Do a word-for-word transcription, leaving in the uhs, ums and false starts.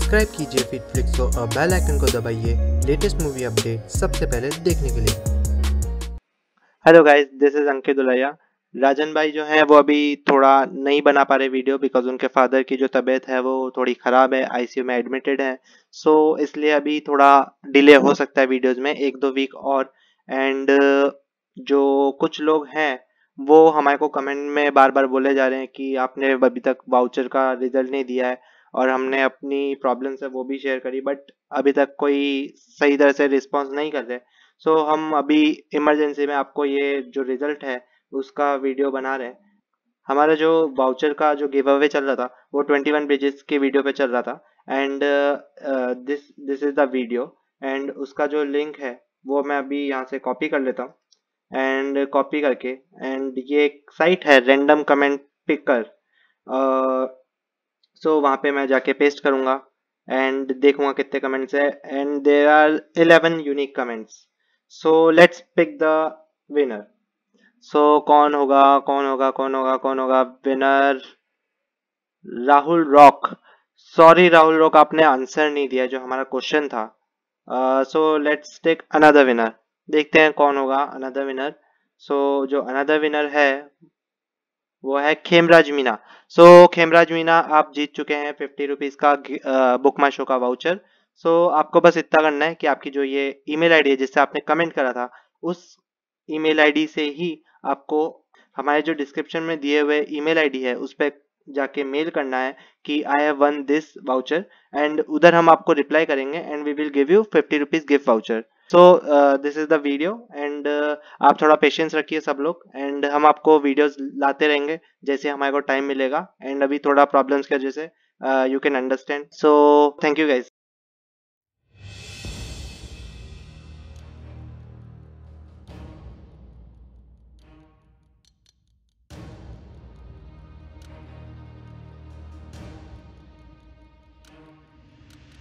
Subscribe कीजिए फिटफ्लिक्स को और बेल आइकन को दबाइए लेटेस्ट मूवी अपडेट सबसे पहले देखने के लिए। Hello guys, this is Ankit Dulaiya. Rajan भाई जो हैं वो अभी थोड़ा नहीं बना पा रहे वीडियो बिकॉज उनके फादर की जो तबीयत है वो थोड़ी ख़राब है, आईसीयू में एडमिटेड है। सो so, इसलिए अभी थोड़ा डिले हो सकता है वीडियोस में एक दो वीक और। एंड जो कुछ लोग हैं वो हमारे को कमेंट में बार बार बोले जा रहे हैं कि आपने अभी तक वाउचर का रिजल्ट नहीं दिया है, और हमने अपनी प्रॉब्लम्स है वो भी शेयर करी, बट अभी तक कोई सही तरह से रिस्पॉन्स नहीं कर रहे। सो so, हम अभी इमरजेंसी में आपको ये जो रिजल्ट है उसका वीडियो बना रहे हैं। हमारा जो वाउचर का जो गिव अवे चल रहा था वो ट्वेंटी वन पेजेस के वीडियो पे चल रहा था। And this this is the video. And उसका जो लिंक है वो मैं अभी यहाँ से कॉपी कर लेता हूँ। एंड कॉपी करके, एंड ये एक साइट है रैंडम कमेंट पिकर, सो वहाँ पे मैं जाके पेस्ट करूँगा एंड देखूंगा कितने कमेंट्स है। And there are eleven unique comments. So let's pick the winner. So कौन होगा कौन होगा कौन होगा कौन होगा winner? Rahul Rock. Sorry Rahul Rock, आपने आंसर नहीं दिया जो हमारा क्वेश्चन था। So let's take another winner. देखते हैं कौन होगा अनदर विनर। सो जो अनदर विनर है वो है खेमराज मीना। सो so, खेमराज मीना, आप जीत चुके हैं फिफ्टी रुपीज का बुक माई शो का वाउचर। सो so, आपको बस इतना करना है कि आपकी जो ये ईमेल आईडी है जिससे आपने कमेंट करा था, उस ईमेल आईडी से ही आपको हमारे जो डिस्क्रिप्शन में दिए हुए ईमेल आईडी है उस पर जाके मेल करना है कि I have won this voucher. And उधर हम आपको रिप्लाई करेंगे and we will give you fifty rupees gift voucher. So this is the video. And आप थोड़ा पेशेंस रखिए सब लोग, एंड हम आपको वीडियोस लाते रहेंगे जैसे हमारे को टाइम मिलेगा। एंड अभी थोड़ा प्रॉब्लम्स की वजह से you can understand. So thank you guys.